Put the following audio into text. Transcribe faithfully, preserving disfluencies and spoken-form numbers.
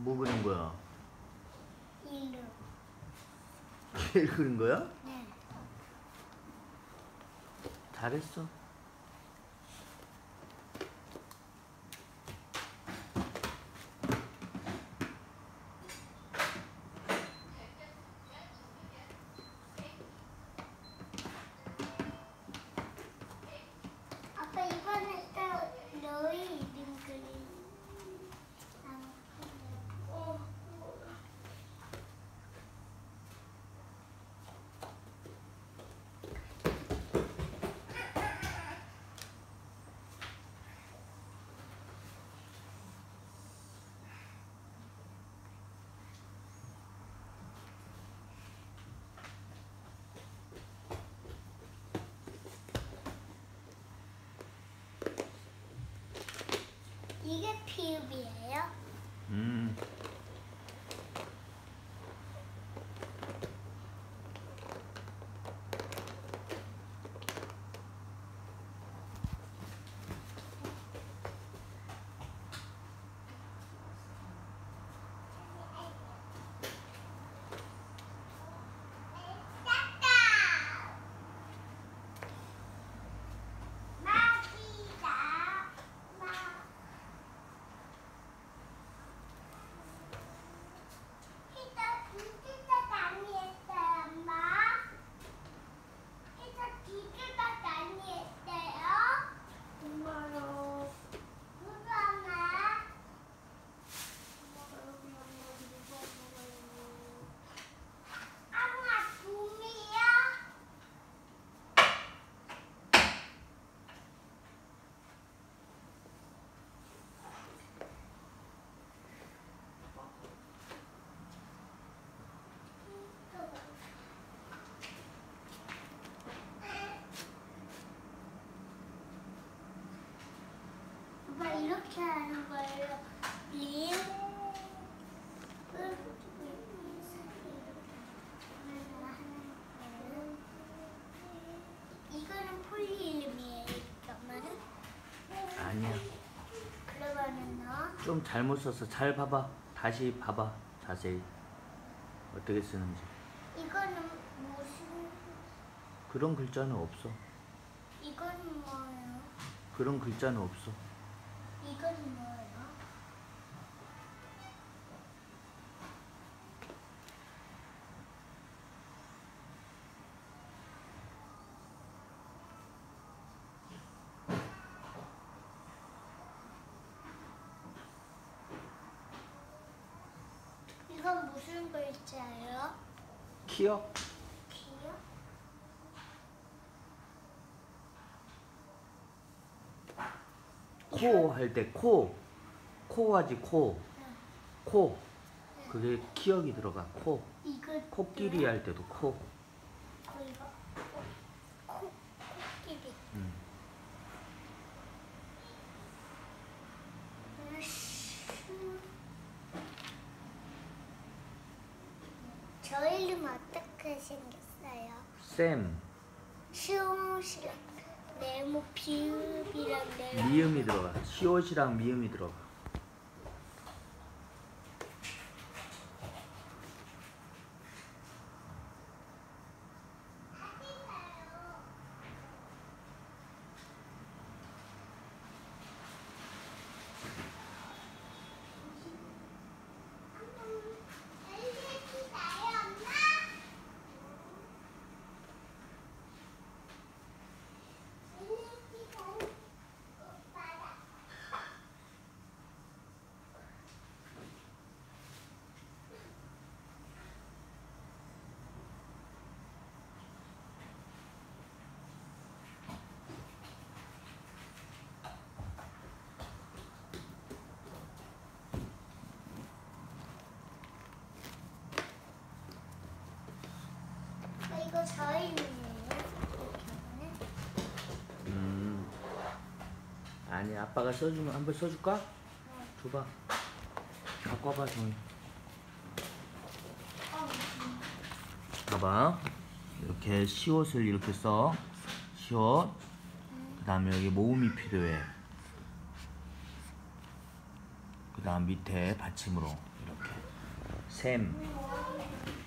뭐 그린 거야? 일로. 길 그린 거야? 네. 잘했어. 아빠 이번에 또 너희 이름 그린. 어. 이게 피읍이에요? 음. 아빠 이렇게 하는 거예요. 리. 이거는 폴리 이름이에요. 엄마는? 아니야. 그러면은 너? 좀 잘못 썼어. 잘 봐봐. 다시 봐봐. 자세히. 어떻게 쓰는지. 이거는 무슨? 그런 글자는 없어. 이거는 뭐예요? 그런 글자는 없어. 이거는 뭐예요? 이건 무슨 글자예요? 키역? 키요? 코 할 때 코. 코 하지 코. 응. 코. 그게 키역이 들어가. 코. 이거 코끼리 할 때도 코. 이거 코 코끼리. 음. 저 이름 어떻게 생겼어요? 쌤. 시옷이랑 네모 비읍이랑 네모. 미음이 들어가. 시옷이랑 미음이 들어가. 이거 저 이름이에요? 음. 아니, 아빠가 써주면 한번 써줄까? 줘봐. 갖고 와봐, 정이. 봐봐. 이렇게 시옷을 이렇게 써. 시옷. 그 다음에 여기 모음이 필요해. 그 다음 밑에 받침으로 이렇게 샘,